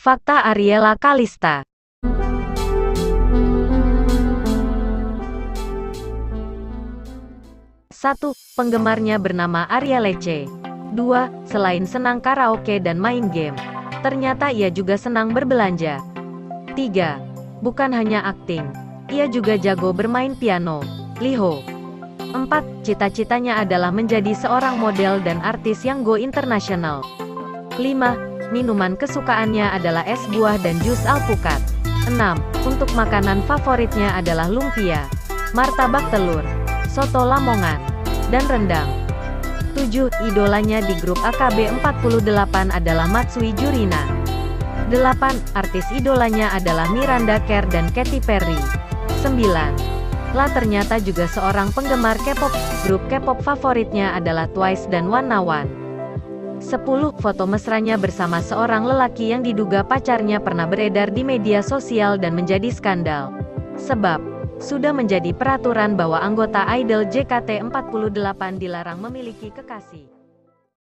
Fakta Ariela Kalista. 1. Penggemarnya bernama Arya Lece. 2. Selain senang karaoke dan main game, ternyata ia juga senang berbelanja. 3. Bukan hanya akting, ia juga jago bermain piano. Liho. 4. Cita-citanya adalah menjadi seorang model dan artis yang go internasional. 5. Minuman kesukaannya adalah es buah dan jus alpukat. 6. Untuk makanan favoritnya adalah lumpia, martabak telur, soto Lamongan, dan rendang. 7. Idolanya di grup AKB48 adalah Matsui Jurina. 8. Artis idolanya adalah Miranda Kerr dan Katy Perry. 9. La ternyata juga seorang penggemar K-pop. Grup K-pop favoritnya adalah Twice dan One. 10. Foto mesranya bersama seorang lelaki yang diduga pacarnya pernah beredar di media sosial dan menjadi skandal. Sebab sudah menjadi peraturan bahwa anggota idol JKT48 dilarang memiliki kekasih.